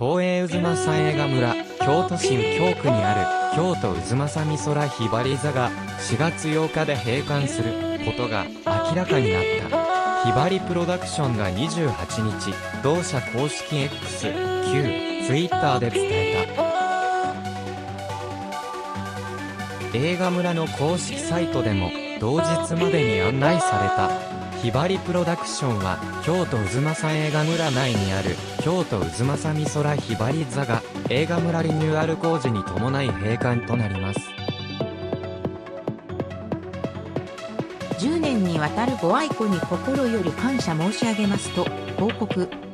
東映渦政映画村、京都市右京区にある京都渦政美空ひばり座が4月8日で閉館することが明らかになった。ひばりプロダクションが28日、同社公式 X、旧 Twitter で伝えた。映画村の公式サイトでも同日までに案内された。ひばりプロダクションは京都渦政映画村内にある京都渦政美空ひばり座が映画村リニューアル工事に伴い閉館となります。 10年にわたるご愛顧に心より感謝申し上げますと報告。